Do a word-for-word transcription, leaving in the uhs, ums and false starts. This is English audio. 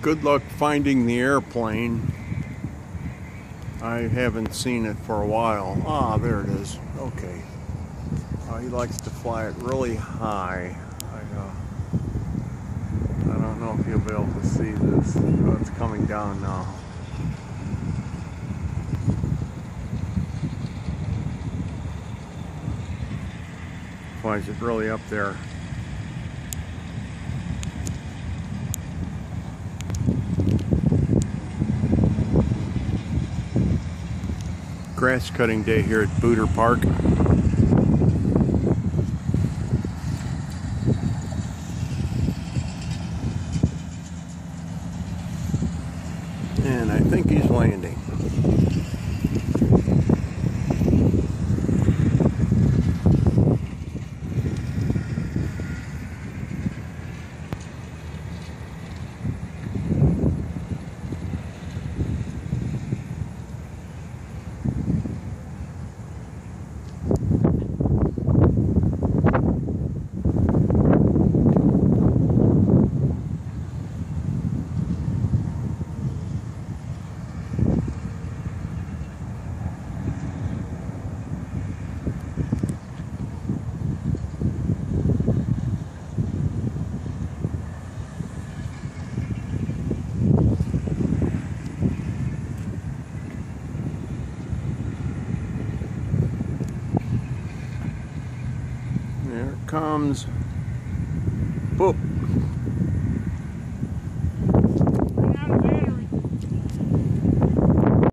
Good luck finding the airplane. I haven't seen it for a while. Ah, there it is. Okay. Uh, he likes to fly it really high. I, uh, I don't know if you'll be able to see this. Oh, it's coming down now. Flies it really up there. Grass cutting day here at Booter Park. And I think he's landing. There it comes. Boop.